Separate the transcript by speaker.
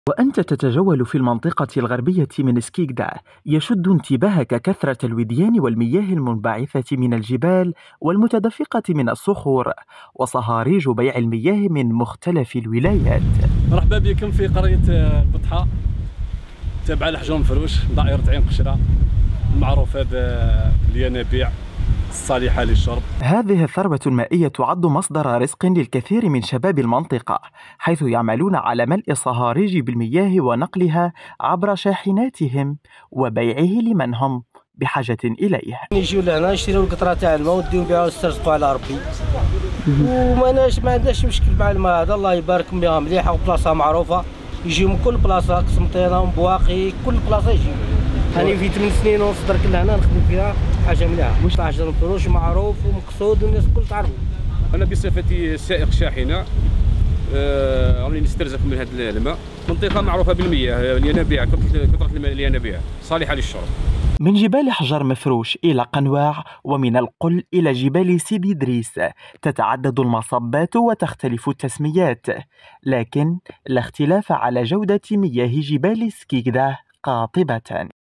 Speaker 1: وأنت تتجول في المنطقة الغربية من سكيكدا، يشد انتباهك كثرة الوديان والمياه المنبعثة من الجبال والمتدفقة من الصخور، وصهاريج بيع المياه من مختلف الولايات.
Speaker 2: مرحبا بكم في قرية البطحة تابعة لحجر مفروش، دائرة عين قشرة، المعروفة بالينابيع الصالحة للشرب.
Speaker 1: هذه الثروة المائية تعد مصدر رزق للكثير من شباب المنطقة، حيث يعملون على ملء الصهاريج بالمياه ونقلها عبر شاحناتهم وبيعه لمن هم بحاجة إليه.
Speaker 3: يجيو لهنا يشريو القطرة تاع الماء وديو بها ويسترزقوا على ربي، وما عندناش مشكل مع الماء هذا، الله يبارك بها مليحة وبلاصة معروفة، يجيو من كل بلاصة، قسنطينة بواقي كل بلاصة يجيو. أنا في 8 سنين ونص درك لهنا نخدم فيها، حاجة مليحة. واش حجر مفروش معروف ومقصود والناس الكل تعرفو.
Speaker 2: أنا بصفتي سائق شاحنة راني نسترزق من هذا الماء. منطقة معروفة بالمياه، الينابيع، كثرة الماء الينابيع صالحة للشرب.
Speaker 1: من جبال حجر مفروش إلى قنواع، ومن القل إلى جبال سيدي إدريس، تتعدد المصبات وتختلف التسميات، لكن لا اختلاف على جودة مياه جبال سكيكدا قاطبة.